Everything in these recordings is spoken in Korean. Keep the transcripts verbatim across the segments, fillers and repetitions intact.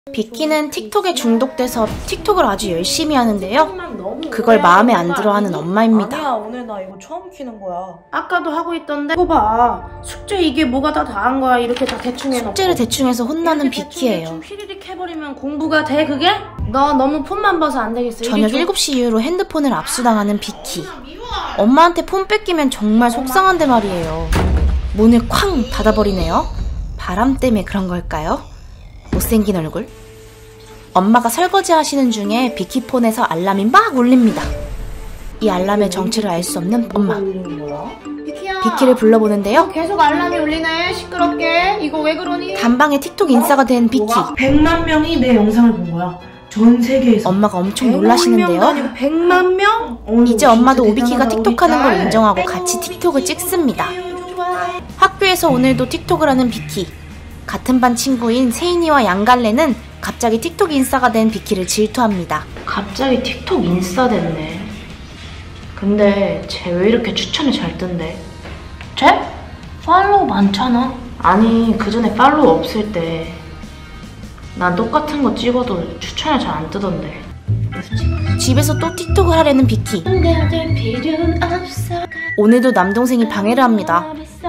비키는 틱톡에 중독돼서 틱톡을 아주 열심히 하는데요. 그걸 마음에 안 들어하는 엄마입니다. 아니야, 오늘 나 이거 처음 키는 거야. 아까도 하고 있던데. 이거 봐. 숙제 이게 뭐가 다 다 한 거야. 이렇게 다 대충 해놓고. 숙제를 대충 해서 혼나는 비키예요. 대충 휘리릭 해버리면 공부가 돼 그게? 너 너무 폰만 봐서 안 되겠어. 저녁 일곱 시 이후로 핸드폰을 압수당하는 비키. 엄마한테 폰 뺏기면 정말 속상한데 말이에요. 문을 쾅 닫아버리네요. 바람 때문에 그런 걸까요? 못생긴 얼굴. 엄마가 설거지 하시는 중에 비키 폰에서 알람이 막 울립니다. 이 알람의 정체를 알 수 없는 엄마. 비키야. 비키를 불러보는데요. 계속 알람이 울리네. 시끄럽게. 이거 왜 그러니? 단방에 틱톡 인싸가 된 비키. 백만 명이 내 영상을 본 거야. 전 세계에서. 엄마가 엄청 놀라시는데요. 백만 명? 어, 이제 엄마도 오비키가 대단하다, 틱톡하는 걸 우리 딸. 인정하고 같이 틱톡을 찍습니다. 학교에서 오늘도 틱톡을 하는 비키. 같은 반 친구인 세인이와 양갈래는 갑자기 틱톡 인싸가 된 비키를 질투합니다. 갑자기 틱톡 인싸 됐네. 근데 쟤 왜 이렇게 추천이 잘 뜬대? 쟤? 팔로우 많잖아. 아니 그전에 팔로우 없을 때 난 똑같은 거 찍어도 추천이 잘 안 뜨던데. 집에서 또 틱톡을 하려는 비키. 오늘도 남동생이 방해를 합니다.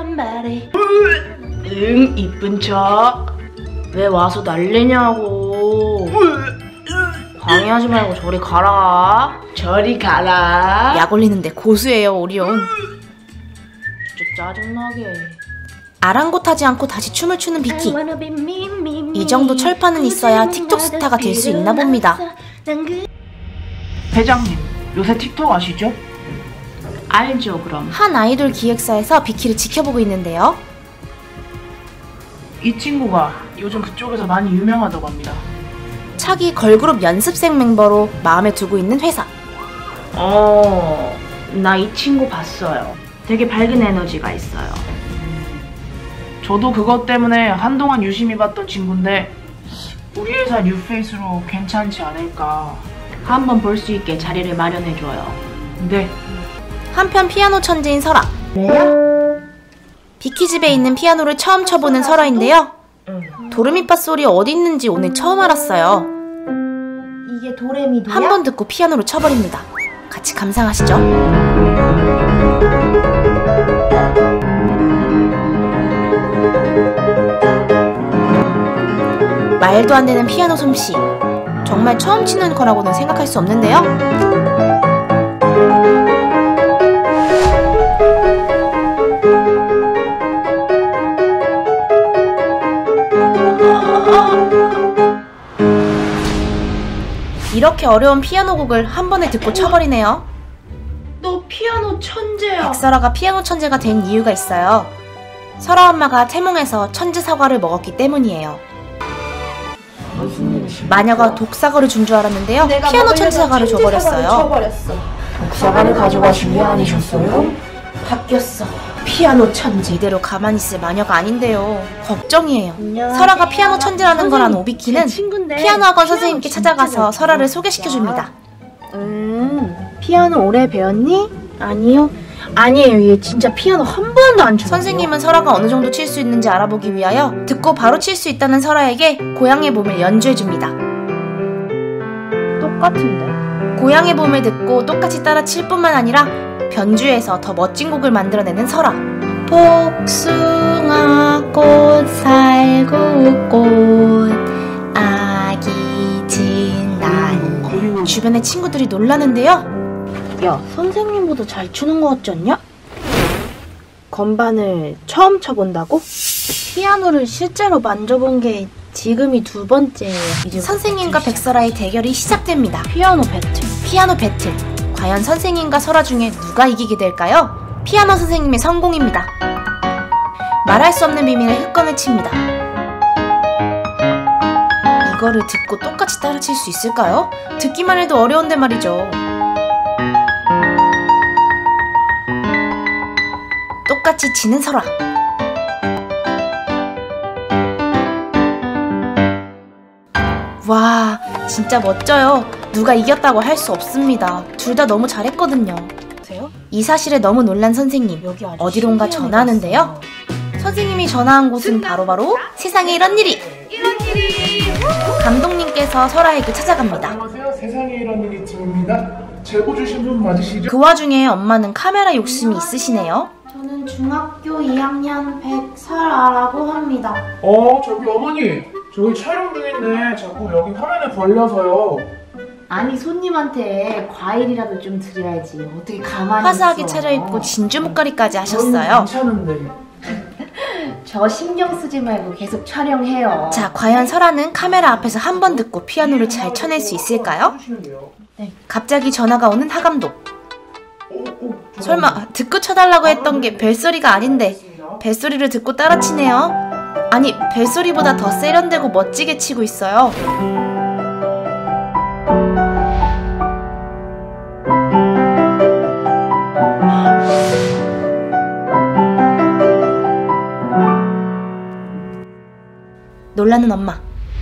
응, 이쁜 척. 왜 와서 난리냐고. 방해하지 말고 저리 가라. 저리 가라. 약 올리는데 고수예요, 오리온. 진짜 짜증나게. 아랑곳하지 않고 다시 춤을 추는 비키. 이 정도 철판은 있어야 틱톡 스타가 될 수 있나 봅니다. 회장님, 요새 틱톡 아시죠? 알죠 그럼. 한 아이돌 기획사에서 비키를 지켜보고 있는데요. 이 친구가 요즘 그쪽에서 많이 유명하다고 합니다. 차기 걸그룹 연습생 멤버로 마음에 두고 있는 회사. 어, 나 이 친구 봤어요. 되게 밝은 에너지가 있어요. 저도 그것 때문에 한동안 유심히 봤던 친구인데 우리 회사 뉴페이스로 괜찮지 않을까. 한번 볼 수 있게 자리를 마련해줘요. 네. 한편 피아노 천재인 설아. 비키 집에 있는 피아노를 처음 쳐보는 설아인데요. 도레미파 소리 어디 있는지 오늘 처음 알았어요. 이게 도레미도야? 한 번 듣고 피아노로 쳐버립니다. 같이 감상하시죠. 말도 안 되는 피아노 솜씨. 정말 처음 치는 거라고는 생각할 수 없는데요. 이렇게 어려운 피아노 곡을 한 번에 듣고 쳐버리네요. 너 피아노 천재야. 백설아가 피아노 천재가 된 이유가 있어요. 설아 엄마가 태몽에서 천재 사과를 먹었기 때문이에요. 마녀가 독사과를 준 줄 알았는데요. 피아노 천재 사과를 줘버렸어요. 독사과를 가져가신 게 아니셨어요? 바뀌었어. 피아노 천재. 이대로 가만히 있을 마녀가 아닌데요. 걱정이에요. 설아가 피아노 천재라는 걸 안 오비키는 피아노 학원 선생님께 찾아가서 설아를 소개시켜줍니다. 음, 피아노 오래 배웠니? 아니요. 아니에요. 얘 진짜 피아노 한 번도 안 쳤어요. 선생님은 설아가 어느 정도 칠 수 있는지 알아보기 위하여 듣고 바로 칠 수 있다는 설아에게 고향의 봄을 연주해줍니다. 똑같은데? 고향의 봄을 듣고 똑같이 따라 칠 뿐만 아니라 변주해서 더 멋진 곡을 만들어내는 설아. 복숭아 꽃 살구꽃 아기 진날. 주변의 친구들이 놀라는데요. 야, 선생님보다 잘 추는 거 같지 않냐? 건반을 처음 쳐본다고? 피아노를 실제로 만져본 게 지금이 두 번째예요. 이제 선생님과 백설아의 대결이 시작됩니다. 피아노 배틀. 피아노 배틀. 과연 선생님과 설아 중에 누가 이기게 될까요? 피아노 선생님의 성공입니다. 말할 수 없는 비밀의 흑건을 칩니다. 이거를 듣고 똑같이 따라 칠 수 있을까요? 듣기만 해도 어려운데 말이죠. 똑같이 치는 설아. 와, 진짜 멋져요. 누가 이겼다고 할 수 없습니다. 둘 다 너무 잘했거든요. 이 사실에 너무 놀란 선생님. 어디론가 전화하는데요. 선생님이 전화한 곳은 바로바로 세상에 이런 일이! 이런 일이! 감동 회장님께서 설아에게 찾아갑니다. 안녕하세요. 세상에 이런 일이 팀입니다. 제보 주신 분 맞으시죠? 그 와중에 엄마는 카메라 욕심이 있으시네요. 저는 중학교 이 학년 백설아라고 합니다. 어, 저기 어머니. 저기 촬영 중인데 자꾸 여기 화면에 걸려서요. 아니 손님한테 과일이라도 좀 드려야지. 어떻게 가만히 화사하게 있어. 차려입고 진주 목걸이까지 저희는 하셨어요. 괜찮은데. 저 신경 쓰지 말고 계속 촬영해요. 자, 과연 설아는 카메라 앞에서 한 번 듣고 피아노를 잘 쳐낼 수 있을까요? 갑자기 전화가 오는 하감독. 설마 듣고 쳐달라고 했던 게 벨소리가 아닌데 벨소리를 듣고 따라치네요. 아니, 벨소리보다 더 세련되고 멋지게 치고 있어요. 놀라는 엄마.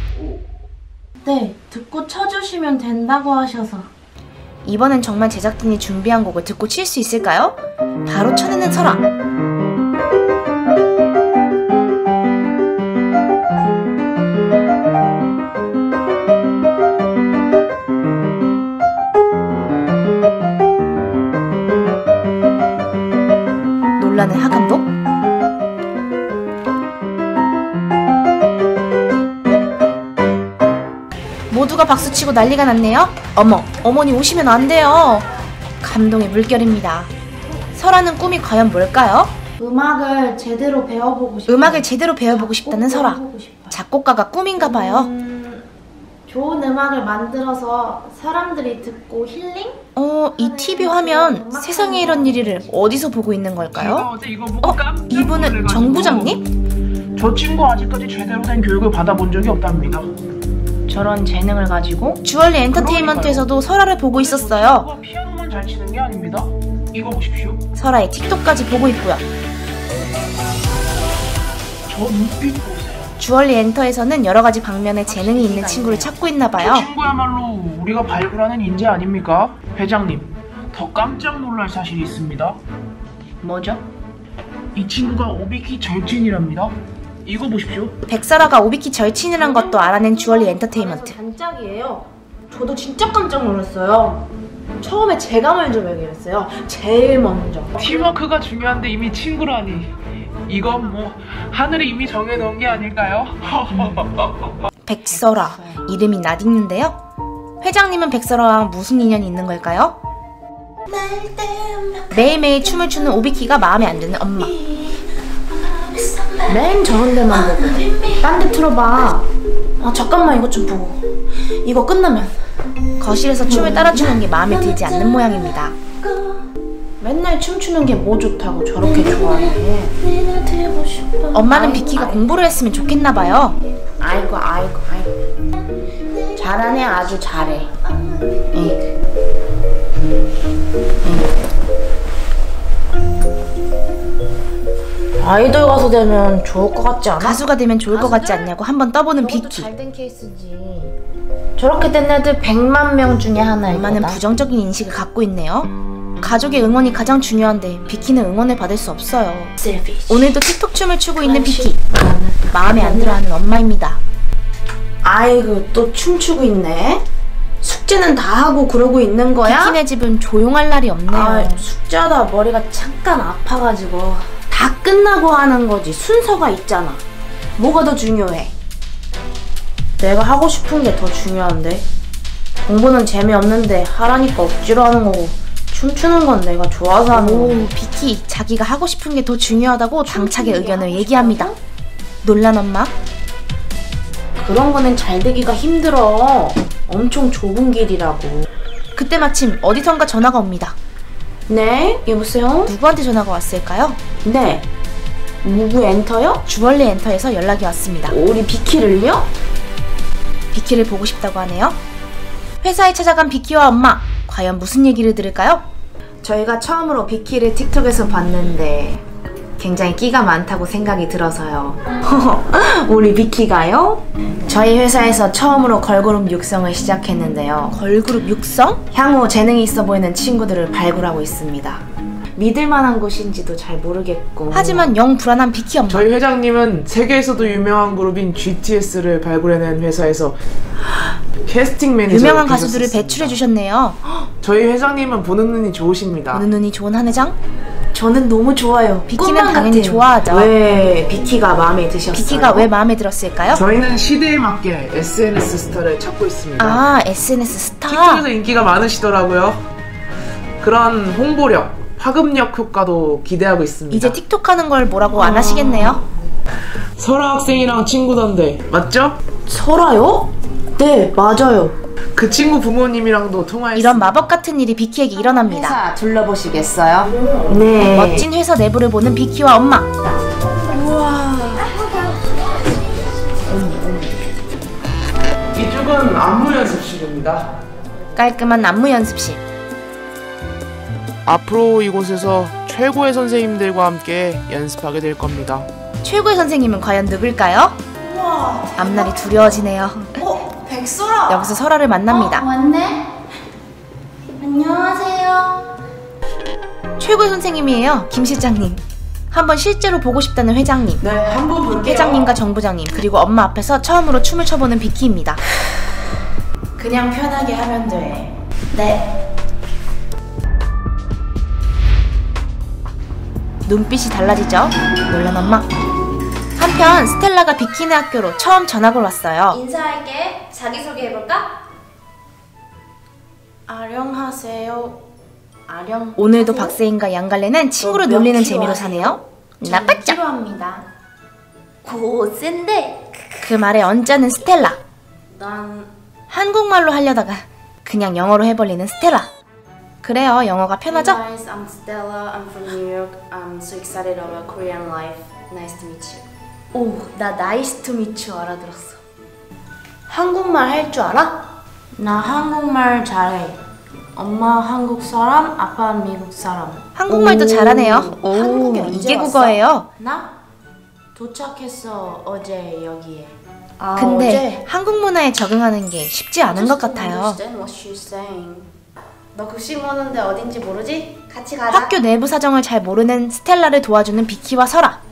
네, 듣고 쳐주시면 된다고 하셔서. 이번엔 정말 제작진이 준비한 곡을 듣고 칠 수 있을까요? 바로 쳐내는 설아. 놀라는 하감독. 모두가 박수치고 난리가 났네요. 어머, 어머니 오시면 안 돼요. 감동의 물결입니다. 설아는 꿈이 과연 뭘까요? 음악을 제대로 배워보고 싶어요. 음악을 제대로 배워보고 싶다는 설아. 작곡가가 꿈인가 봐요. 음, 좋은 음악을 만들어서 사람들이 듣고 힐링? 어, 이 티비 화면 세상에 이런 일을 어디서 보고 있는 제가 걸까요? 어제 이거 보고 어? 깜짝 이분은 놀래가지고 정 부장님? 저 친구 아직까지 제대로 된 교육을 받아본 적이 없답니다. 저런 재능을 가지고? 주얼리 엔터테인먼트에서도 설아를 보고 있었어요. 누가 피아노만 잘 치는 게 아닙니다. 이거 보십시오. 설아의 틱톡까지 보고 있고요. 저 눈빛 보세요. 주얼리 엔터에서는 여러 가지 방면에 재능이 있는 친구를 찾고 있나 봐요. 저 친구야말로 우리가 발굴하는 인재 아닙니까? 회장님, 더 깜짝 놀랄 사실이 있습니다. 뭐죠? 이 친구가 오비키 절친이랍니다. 이거 보십시오. 백설아가 오비키 절친이란 것도 알아낸 주얼리 엔터테인먼트. 반짝이에요. 저도 진짜 깜짝 놀랐어요. 처음에 제가 먼저 발견했어요. 제일 먼저. 팀워크가 중요한데 이미 친구라니. 이건 뭐 하늘이 이미 정해놓은 게 아닐까요? 백설아, 이름이 낯익는데요. 회장님은 백설아와 무슨 인연이 있는 걸까요? 매일매일 춤을 추는 오비키가 마음에 안 드는 엄마. 맨 저런 데만 보고 딴 데 틀어봐. 아 잠깐만 이것 좀 보고. 이거 끝나면 거실에서 춤을 따라 추는 게 마음에 들지 않는 모양입니다. 맨날 춤추는 게 뭐 좋다고 저렇게 좋아해. 엄마는 비키가 공부를 했으면 좋겠나 봐요. 아이고 아이고 아이고 잘하네. 아주 잘해. 에이. 아이돌 가수 되면 좋을 것 같지 않아? 가수가 되면 좋을 것 같지 않냐고 한번 떠보는 비키. 잘된 케이스지. 저렇게 된 애들 백만 명 중에 하나일 엄마는 거다. 부정적인 인식을 갖고 있네요. 가족의 응원이 가장 중요한데 비키는 응원을 받을 수 없어요. 오늘도 틱톡 춤을 추고 있는 비키. 마음에 안 들어하는 엄마입니다. 아이고 또 춤추고 있네. 숙제는 다 하고 그러고 있는 거야? 비키네 집은 조용할 날이 없네요. 아, 숙제하다 머리가 잠깐 아파가지고. 다 끝나고 하는 거지. 순서가 있잖아. 뭐가 더 중요해? 내가 하고 싶은 게 더 중요한데. 공부는 재미없는데 하라니까 억지로 하는 거고, 춤추는 건 내가 좋아서 하는 거고. 오, 비키 자기가 하고 싶은 게 더 중요하다고 당차게 의견을 얘기합니다. 놀란 엄마. 그런 거는 잘 되기가 힘들어. 엄청 좁은 길이라고. 그때 마침 어디선가 전화가 옵니다. 네? 여보세요? 누구한테 전화가 왔을까요? 네. 누구 엔터요? 주얼리 엔터에서 연락이 왔습니다. 우리 비키를요? 비키를 보고 싶다고 하네요. 회사에 찾아간 비키와 엄마. 과연 무슨 얘기를 들을까요? 저희가 처음으로 비키를 틱톡에서 봤는데 굉장히 끼가 많다고 생각이 들어서요. 우리 비키가요? 저희 회사에서 처음으로 걸그룹 육성을 시작했는데요. 걸그룹 육성? 향후 재능이 있어 보이는 친구들을 발굴하고 있습니다. 믿을 만한 곳인지도 잘 모르겠고. 하지만 영 불안한 비키 엄마. 저희 회장님은 세계에서도 유명한 그룹인 지티에스를 발굴해낸 회사에서 캐스팅 매니저 유명한 가수들을 배출해 주셨네요. 저희 회장님은 보는 눈이 좋으십니다. 보는 눈이 좋은 한 회장? 저는 너무 좋아요. 비키는 당연히 좋아하죠. 왜 비키가 마음에 드셨어요? 비키가 왜 마음에 들었을까요? 저희는 시대에 맞게 에스엔에스 스타를 찾고 있습니다. 아, 에스엔에스 스타? 틱톡에서 인기가 많으시더라고요. 그런 홍보력, 파급력 효과도 기대하고 있습니다. 이제 틱톡 하는 걸 뭐라고 안 하시겠네요? 설아 학생이랑 친구던데 맞죠? 설아요? 네, 맞아요. 그 친구 부모님이랑도 통화했습니다. 이런 마법 같은 일이 비키에게 일어납니다. 회사 둘러보시겠어요? 네. 멋진 회사 내부를 보는 비키와 엄마. 이쪽은 안무 연습실입니다. 깔끔한 안무 연습실. 앞으로 이곳에서 최고의 선생님들과 함께 연습하게 될 겁니다. 최고의 선생님은 과연 누굴까요? 앞날이 두려워지네요. 어? 백설아! 여기서 설아를 만납니다. 어, 왔네? 안녕하세요. 최고의 선생님이에요. 김 실장님. 한번 실제로 보고 싶다는 회장님. 네, 한번 볼게요. 회장님과 정부장님 그리고 엄마 앞에서 처음으로 춤을 춰보는 비키입니다. 그냥 편하게 하면 돼. 네. 눈빛이 달라지죠? 놀란 엄마. 한편 스텔라가 비키네 학교로 처음 전학을 왔어요. 인사할게. 자기소개해볼까? 아령하세요. 아령. 오늘도 박세인과 양갈래는 친구를 몇 놀리는 킬로 재미로 하세요? 사네요. 나빴죠? 필요합니다. 고센데. 그 말에 언짢은 스텔라. 난 한국말로 하려다가 그냥 영어로 해버리는 스텔라. 그래요, 영어가 편하죠? Hey guys, I'm Stella. I'm from New York. I'm so excited about Korean life. Nice to meet you. 오, 나 nice to meet you 알아들었어. 한국말 할 줄 알아? 나 한국말 잘해. 엄마 한국 사람, 아빠 미국 사람. 한국말도 오, 잘하네요. 한국에 언제 이게 왔어? 국어예요. 나 도착했어 어제 여기에. 아, 근데 어제? 한국 문화에 적응하는 게 쉽지 않은 것 같아요. Understand what she's saying. 너 급식 먹는데 어딘지 모르지? 같이 가자. 학교 내부 사정을 잘 모르는 스텔라를 도와주는 비키와 설아.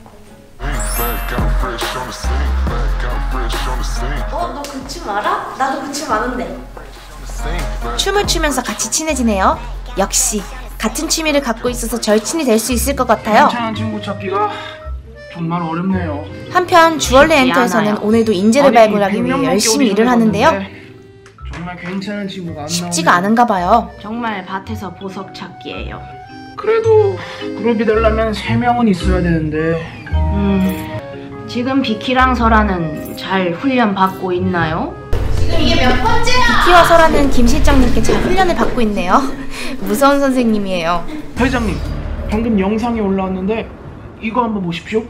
어? 너 그 춤 알아? 나도 그 춤 아는데. 춤을 추면서 같이 친해지네요. 역시 같은 취미를 갖고 있어서 절친이 될 수 있을 것 같아요. 괜찮은 친구 찾기가 정말 어렵네요. 한편 주얼리 쉽지 엔터에서는 않아요. 오늘도 인재를 발굴하기 위해 열심히 일을 하는데요. 정말 괜찮은 친구가 안 쉽지가 나오네요. 않은가 봐요. 정말 밭에서 보석 찾기예요. 그래도 그룹이 되려면 세 명은 있어야 되는데 음, 지금 비키랑 설아는 잘 훈련 받고 있나요? 비키와 설아는 김 실장님께 잘 훈련을 받고 있네요. 무서운 선생님이에요. 회장님, 방금 영상이 올라왔는데 이거 한번 보십시오.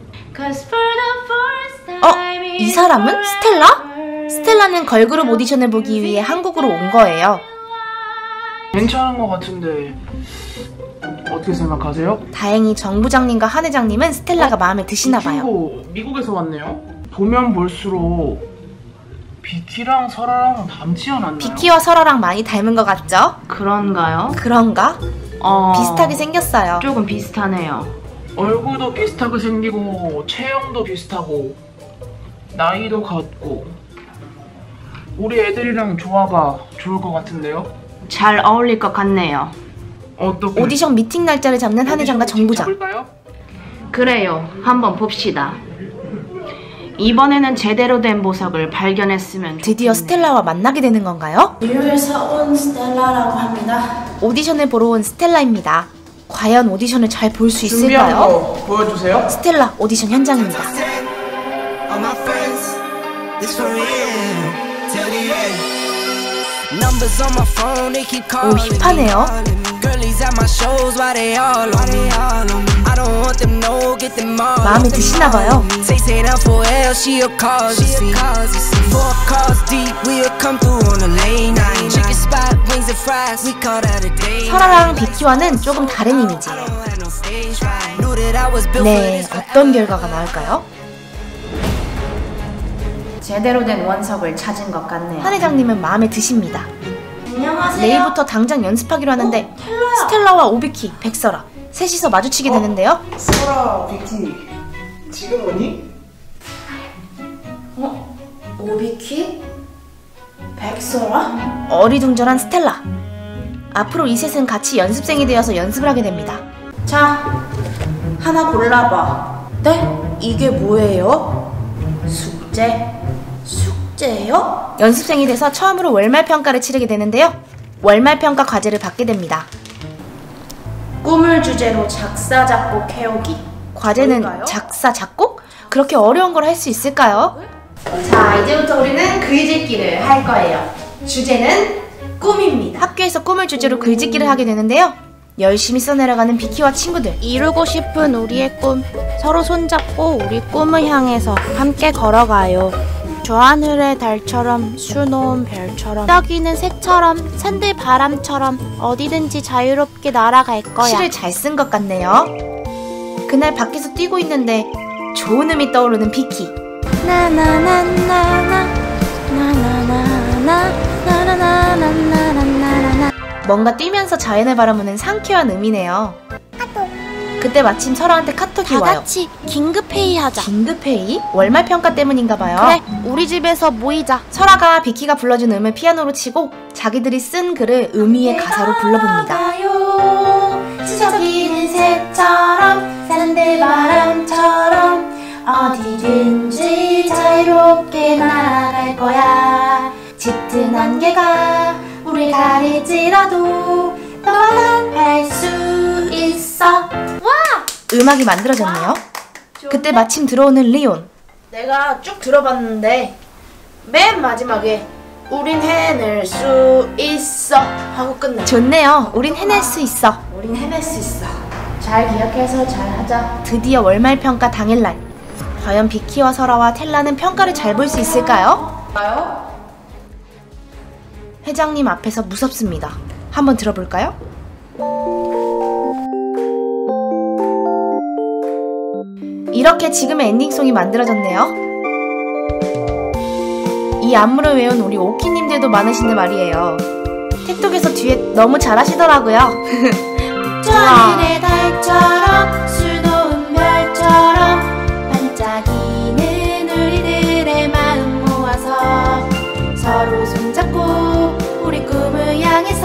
어? 이 사람은? 스텔라? 스텔라는 걸그룹 오디션을 보기 위해 한국으로 온 거예요. 괜찮은 것 같은데 어떻게 생각하세요? 다행히 정 부장님과 한 회장님은 스텔라가 마음에 드시나 이 봐요. 친구 미국에서 왔네요. 보면 볼수록 비키랑 설아랑 닮지 않았나요? 비키와 설아랑 많이 닮은 것 같죠? 그런가요? 그런가? 어, 비슷하게 생겼어요. 조금 비슷하네요. 얼굴도 비슷하게 생기고 체형도 비슷하고 나이도 같고 우리 애들이랑 조화가 좋을 것 같은데요? 잘 어울릴 것 같네요. 어떻게? 오디션 미팅 날짜를 잡는 한 회장과 정 부장. 볼까요? 그래요. 한번 봅시다. 이번에는 제대로 된 보석을 발견했으면 드디어 좋겠네요. 스텔라와 만나게 되는 건가요? 뉴욕에서 온 스텔라라고 합니다. 오디션을 보러 온 스텔라입니다. 과연 오디션을 잘 볼 수 준비한 있을까요? 거 보여주세요. 스텔라 오디션 현장입니다. All my friends, this for real. Till the end. Numbers on my phone, they keep 오, calling me. 힙하네요. Girlies at my shows, why they all on me? I don't want them, no, get them all. 마음에 드시나 봐요. Say say down for L, she'll cause a scene. Four cars deep, we'll come through on a lane night. Chicken spot, wings and fries, we call that a day. 설아랑 비키와는 조금 다른 이미지. I don't have no stage fright. Knew that I was built for 네, this. 어떤 결과가 나올까요? 제대로 된 원석을 찾은 것 같네요. 한 회장님은 마음에 드십니다. 안녕하세요. 내일부터 당장 연습하기로 하는데 스텔라와 오비키, 백설아 셋이서 마주치게 되는데요. 설아, 비키 지금 오니? 오비키? 백설아? 어리둥절한 스텔라. 앞으로 이 셋은 같이 연습생이 되어서 연습을 하게 됩니다. 자, 하나 골라봐. 네? 이게 뭐예요? 숙제? 숙제요? 연습생이 돼서 처음으로 월말평가를 치르게 되는데요. 월말평가 과제를 받게 됩니다. 꿈을 주제로 작사, 작곡 해오기? 과제는 뭘까요? 작사, 작곡? 그렇게 어려운 걸 할 수 있을까요? 자, 이제부터 우리는 글짓기를 할 거예요. 주제는 꿈입니다. 학교에서 꿈을 주제로 글짓기를 하게 되는데요. 열심히 써내려가는 비키와 친구들. 이루고 싶은 우리의 꿈, 서로 손잡고 우리 꿈을 향해서 함께 걸어가요. 저 하늘의 달처럼, 수놓은 별처럼, 떠기는 새처럼, 산들 바람처럼 어디든지 자유롭게 날아갈 거야. 시를 잘 쓴 것 같네요. 그날 밖에서 뛰고 있는데 좋은 음이 떠오르는 비키. 나나나나나 나나나나 나나나나나나나나. 뭔가 뛰면서 자연을 바라보는 상쾌한 음이네요. 그때 마침 설아한테 카톡이 다 와요. 같이 긴급 회의하자. 긴급회의? 월말평가 때문인가봐요. 그래, 우리 집에서 모이자. 설아가 비키가 불러준 음을 피아노로 치고 자기들이 쓴 글을 음이의 가사로 불러봅니다. 스쳐기는 새처럼 산들 바람처럼 어디든지 자유롭게 날아갈 거야. 짙은 안개가 우릴 가릴지라도 너만 할 수 있어. 음악이 만들어졌네요. 그때 마침 들어오는 리온. 내가 쭉 들어봤는데 맨 마지막에 우린 해낼 수 있어 하고 끝내. 좋네요. 우린 해낼 수 있어. 우린 해낼 수 있어. 잘 기억해서 잘 하자. 드디어 월말평가 당일날. 과연 비키와 설아와 텔라는 평가를 잘 볼 수 있을까요? 회장님 앞에서 무섭습니다. 한번 들어볼까요? 이렇게 지금의 엔딩송이 만들어졌네요. 이 안무를 외운 우리 오키님들도 많으신데 말이에요. 틱톡에서 듀엣 너무 잘하시더라고요. 저 하늘의 달처럼 수놓은 별처럼 반짝이는 우리들의 마음 모아서 서로 손잡고 우리 꿈을 향해서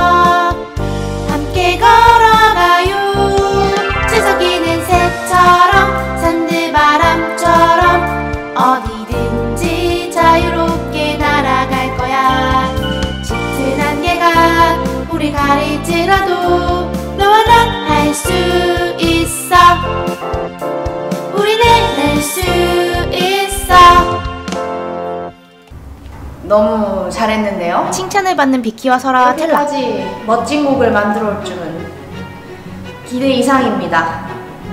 함께 걸어가요. 채석이는 새처럼 산들 바람처럼 어디든지 자유롭게 날아갈 거야. 짙은 안개가 우리 가릴지라도 너와 난 할 수 있어. 우린 해낼 수 있어. 너무 잘했는데요? 칭찬을 받는 비키와 설아와 텔라. 이렇게까지 멋진 곡을 만들어 올 줄은 기대 이상입니다.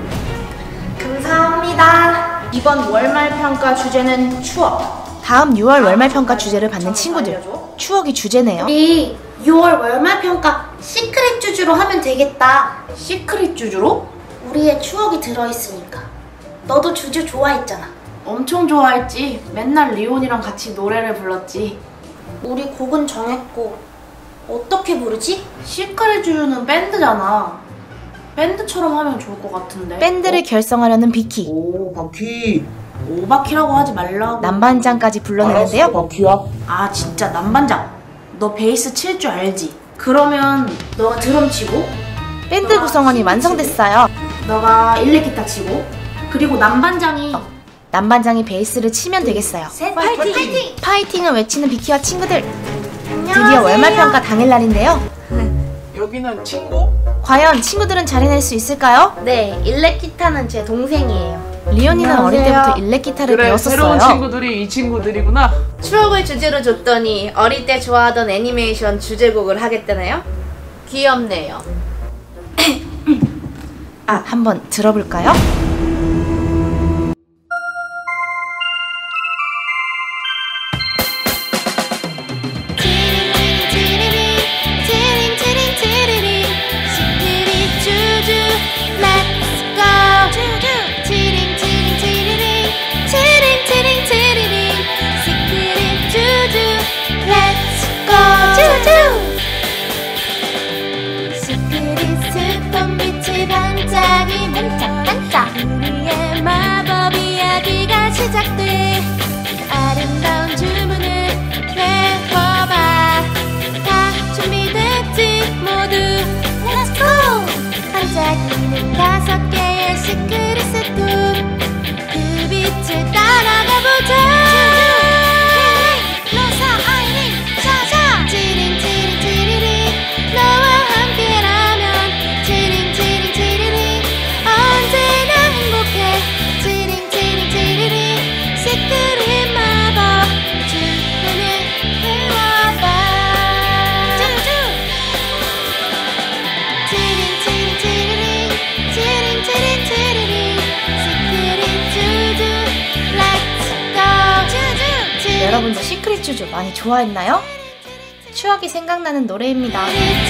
감사합니다. 이번 월말평가 주제는 추억. 다음 유월 월말평가 주제를 받는 친구들. 추억이 주제네요. 우리 유월 월말평가 시크릿 주주로 하면 되겠다. 시크릿 주주로? 우리의 추억이 들어있으니까. 너도 주주 좋아했잖아. 엄청 좋아했지. 맨날 리온이랑 같이 노래를 불렀지. 우리 곡은 정했고 어떻게 부르지? 시크릿 주주는 밴드잖아. 밴드처럼 하면 좋을 것 같은데. 밴드를 결성하려는 비키. 오, 바퀴. 오바키라고 하지 말라고. 남반장까지 불러내는데요. 알았어, 바퀴야. 아 진짜 남반장. 너 베이스 칠 줄 알지? 그러면 너가 드럼 치고, 밴드 구성원이 완성됐어요. 너가 일렉기타 치고, 그리고 남반장이 남반장이 베이스를 치면 되겠어요. 셋, 파이팅! 파이팅! 파이팅을 외치는 비키와 친구들. 드디어 월말평가 당일날인데요. 여기는 친구? 과연 친구들은 잘 해낼 수 있을까요? 네, 일렉기타는 제 동생이에요. 리온이는 어릴 안녕하세요. 때부터 일렉 기타를 그래, 배웠었어요. 새로운 친구들이 이 친구들이구나. 추억을 주제로 줬더니 어릴 때 좋아하던 애니메이션 주제곡을 하겠다네요? 귀엽네요. 아, 한번 들어볼까요? 시크릿 스폰 빛이 반짝이 반짝반짝 여러분도 시크릿 쭈쭈 많이 좋아했나요? 추억이 생각나는 노래입니다.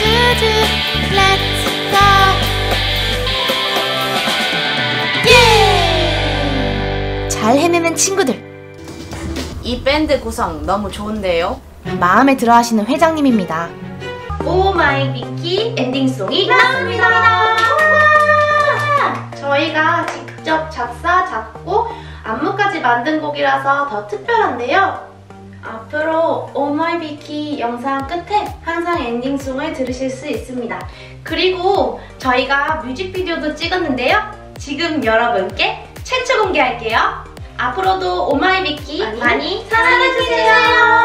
예! 잘 해내는 친구들, 이 밴드 구성 너무 좋은데요? 마음에 들어 하시는 회장님입니다. 오마이 비키 엔딩송이 나왔습니다. 저희가 직접 작사, 작곡, 안무까지 만든 곡이라서 더 특별한데요. 앞으로 오마이 비키 영상 끝에 항상 엔딩송을 들으실 수 있습니다. 그리고 저희가 뮤직비디오도 찍었는데요. 지금 여러분께 최초 공개할게요. 앞으로도 오마이 비키 많이, 많이 사랑해주세요.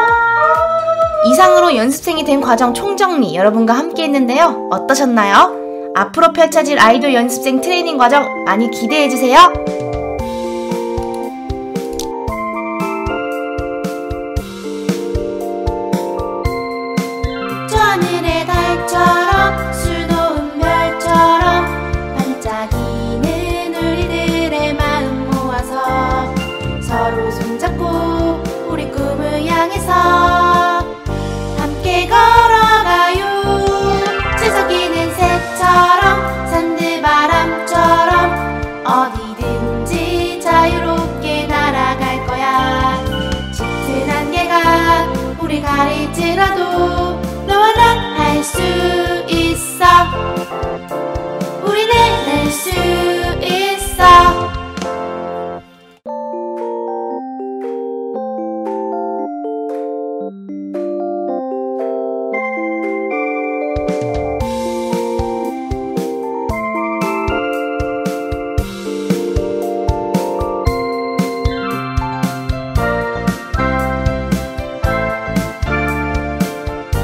이상으로 연습생이 된 과정 총정리 여러분과 함께 했는데요. 어떠셨나요? 앞으로 펼쳐질 아이돌 연습생 트레이닝 과정 많이 기대해주세요.